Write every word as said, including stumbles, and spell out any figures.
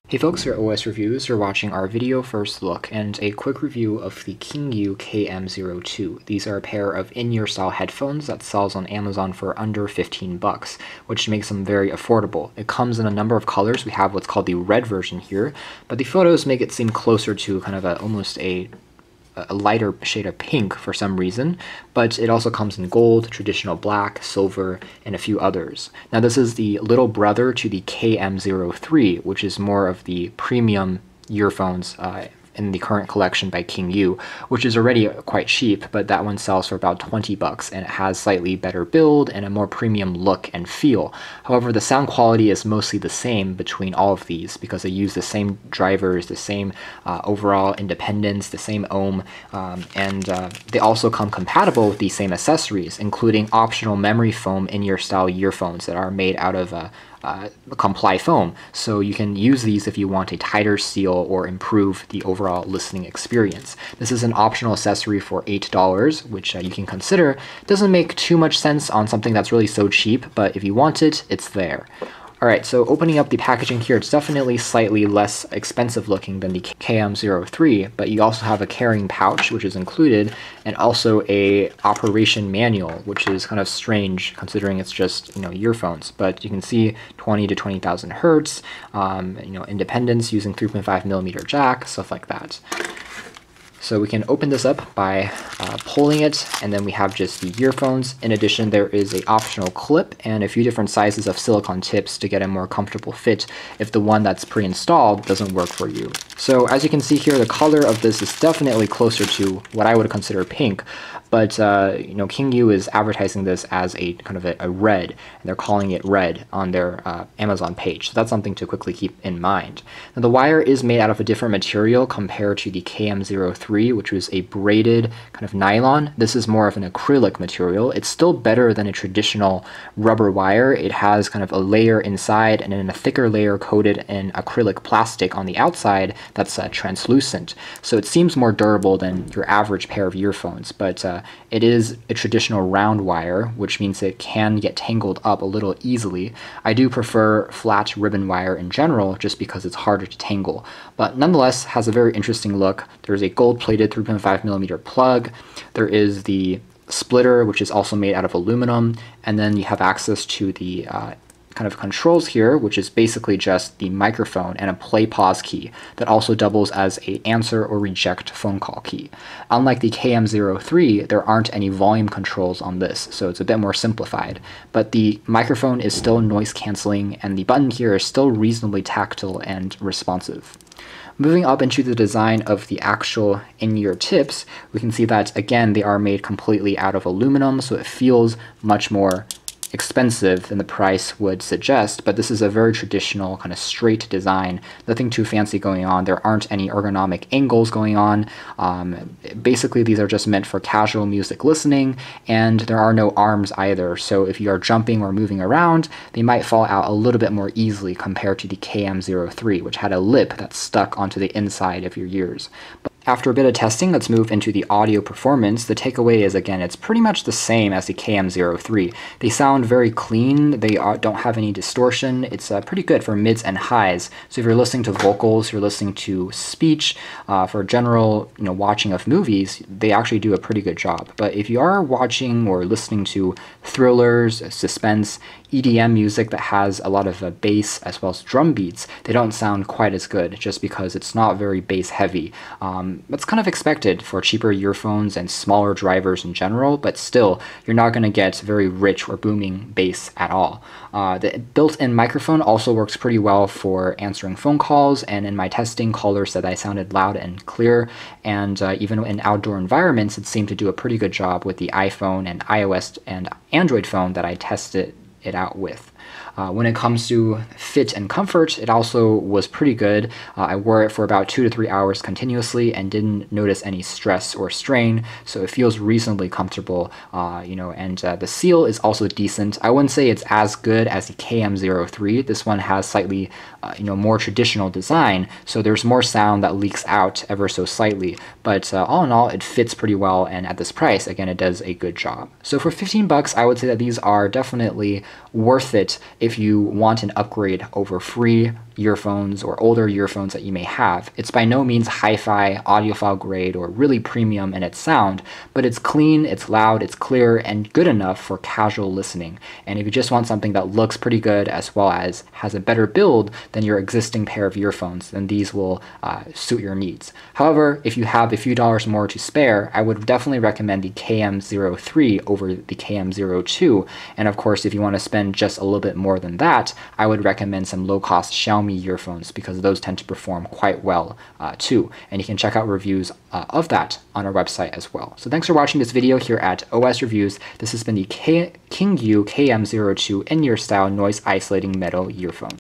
Hey folks, here at O S Reviews, you're watching our video first look and a quick review of the Kingyu K M zero two. These are a pair of in-ear style headphones that sells on Amazon for under fifteen bucks, which makes them very affordable. It comes in a number of colors. We have what's called the red version here, but the photos make it seem closer to kind of a, almost a a lighter shade of pink for some reason, but it also comes in gold, traditional black, silver, and a few others. Now this is the little brother to the K M zero three, which is more of the premium earphones uh, in the current collection by Kingyu, which is already quite cheap, but that one sells for about twenty bucks, and it has slightly better build and a more premium look and feel. However, the sound quality is mostly the same between all of these because they use the same drivers, the same uh, overall independence, the same ohm, um, and uh, they also come compatible with the same accessories, including optional memory foam in-ear style earphones that are made out of uh, Uh, comply foam, so you can use these if you want a tighter seal or improve the overall listening experience. This is an optional accessory for eight dollars, which uh, you can consider. Doesn't make too much sense on something that's really so cheap, but if you want it, it's there. Alright, so opening up the packaging here, it's definitely slightly less expensive looking than the K M zero three, but you also have a carrying pouch, which is included, and also a operation manual, which is kind of strange considering it's just, you know, earphones. But you can see twenty to twenty thousand hertz, um, you know, independence using three point five millimeter jack, stuff like that. So we can open this up by uh, pulling it, and then we have just the earphones. In addition, there is an optional clip and a few different sizes of silicone tips to get a more comfortable fit if the one that's pre-installed doesn't work for you. So as you can see here, the color of this is definitely closer to what I would consider pink, but uh, you know, Kingyu is advertising this as a kind of a, a red, and they're calling it red on their uh, Amazon page. So that's something to quickly keep in mind. Now the wire is made out of a different material compared to the K M zero three, which was a braided kind of nylon. This is more of an acrylic material. It's still better than a traditional rubber wire. It has kind of a layer inside and then a thicker layer coated in acrylic plastic on the outside that's uh, translucent. So it seems more durable than your average pair of earphones, but uh, it is a traditional round wire, which means it can get tangled up a little easily. I do prefer flat ribbon wire in general just because it's harder to tangle, but nonetheless has a very interesting look. There's a gold-plated three point five millimeter plug. There is the splitter, which is also made out of aluminum, and then you have access to the uh, kind of controls here, which is basically just the microphone and a play pause key that also doubles as a answer or reject phone call key. Unlike the K M zero three, there aren't any volume controls on this, so it's a bit more simplified. But the microphone is still noise canceling, and the button here is still reasonably tactile and responsive. Moving up into the design of the actual in-ear tips, we can see that again they are made completely out of aluminum, so it feels much more expensive than the price would suggest, but this is a very traditional kind of straight design, nothing too fancy going on. There aren't any ergonomic angles going on. Um, basically these are just meant for casual music listening, and there are no arms either, so if you are jumping or moving around, they might fall out a little bit more easily compared to the K M zero three, which had a lip that stuck onto the inside of your ears. But after a bit of testing, let's move into the audio performance. The takeaway is, again, it's pretty much the same as the K M zero three. They sound very clean, they are, don't have any distortion. It's uh, pretty good for mids and highs. So if you're listening to vocals, you're listening to speech, uh, for general you know, watching of movies, they actually do a pretty good job. But if you are watching or listening to thrillers, suspense, E D M music that has a lot of uh, bass as well as drum beats, they don't sound quite as good just because it's not very bass heavy. Um, that's kind of expected for cheaper earphones and smaller drivers in general, but still, you're not going to get very rich or booming bass at all. Uh, the built-in microphone also works pretty well for answering phone calls, and in my testing, callers said I sounded loud and clear, and uh, even in outdoor environments, it seemed to do a pretty good job with the iPhone and iOS and Android phone that I tested it out with. Uh, when it comes to fit and comfort, it also was pretty good. Uh, I wore it for about two to three hours continuously and didn't notice any stress or strain, so it feels reasonably comfortable, uh, you know, and uh, the seal is also decent. I wouldn't say it's as good as the K M zero three. This one has slightly, uh, you know, more traditional design, so there's more sound that leaks out ever so slightly, but uh, all in all, it fits pretty well, and at this price, again, it does a good job. So for fifteen bucks, I would say that these are definitely worth it if you want an upgrade over free earphones or older earphones that you may have. It's by no means hi-fi, audiophile grade, or really premium in its sound, but it's clean, it's loud, it's clear, and good enough for casual listening. And if you just want something that looks pretty good as well as has a better build than your existing pair of earphones, then these will uh, suit your needs. However, if you have a few dollars more to spare, I would definitely recommend the K M zero three over the K M zero two. And of course, if you want to spend just a little bit more than that, I would recommend some low-cost Xiaomi earphones because those tend to perform quite well uh, too. And you can check out reviews uh, of that on our website as well. So thanks for watching this video here at O S Reviews. This has been the K King U K M zero two in-ear style noise isolating metal earphone.